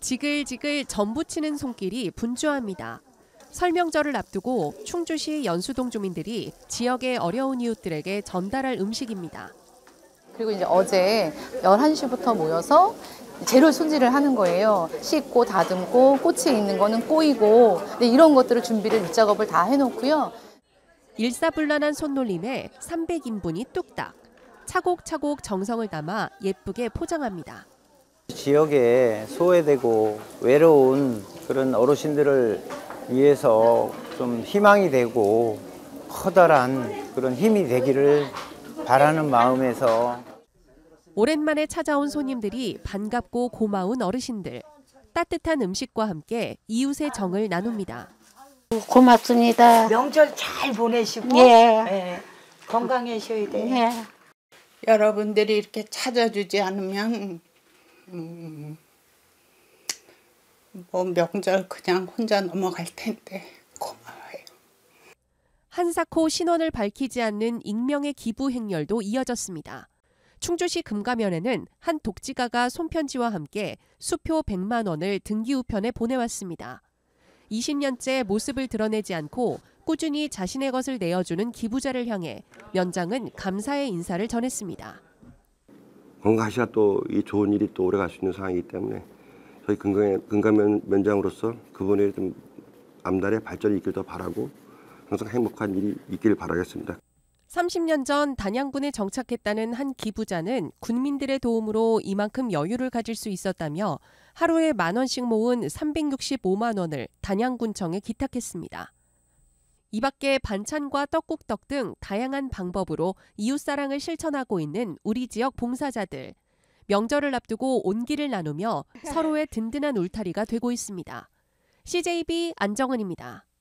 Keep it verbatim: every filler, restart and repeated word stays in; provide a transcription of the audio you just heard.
지글지글 전 부치는 손길이 분주합니다. 설명절을 앞두고 충주시 연수동 주민들이 지역의 어려운 이웃들에게 전달할 음식입니다. 그리고 이제 어제 열한 시부터 모여서 재료 손질을 하는 거예요. 씻고 다듬고 꼬치에 있는 거는 꼬이고 이런 것들을 준비를 밑작업을 다 해놓고요. 일사불란한 손놀림에 삼백 인분이 뚝딱. 차곡차곡 정성을 담아 예쁘게 포장합니다. 지역에 소외되고 외로운 그런 어르신들을 위해서 좀 희망이 되고 커다란 그런 힘이 되기를 바라는 마음에서 오랜만에 찾아온 손님들이 반갑고 고마운 어르신들. 따뜻한 음식과 함께 이웃의 정을 나눕니다. 고맙습니다. 명절 잘 보내시고 예. 예, 건강하셔야 돼요. 예. 여러분들이 이렇게 찾아주지 않으면 음, 뭐 명절 그냥 혼자 넘어갈 텐데 고마워요. 한사코 신원을 밝히지 않는 익명의 기부 행렬도 이어졌습니다. 충주시 금가면에는 한 독지가가 손편지와 함께 수표 백만 원을 등기 우편에 보내왔습니다. 이십 년째 모습을 드러내지 않고 꾸준히 자신의 것을 내어주는 기부자를 향해 면장은 감사의 인사를 전했습니다. 건강하셔야 또 이 좋은 일이 또 오래 갈 수 있는 상황이기 때문에 저희 금강, 금가면 면장으로서 그분의 좀 앞날의 발전이 있길 더 바라고 항상 행복한 일이 있기를 바라겠습니다. 삼십 년 전 단양군에 정착했다는 한 기부자는 군민들의 도움으로 이만큼 여유를 가질 수 있었다며 하루에 만 원씩 모은 삼백육십오만 원을 단양군청에 기탁했습니다. 이 밖에 반찬과 떡국떡 등 다양한 방법으로 이웃사랑을 실천하고 있는 우리 지역 봉사자들. 명절을 앞두고 온기를 나누며 서로의 든든한 울타리가 되고 있습니다. 씨제이비 안정은입니다.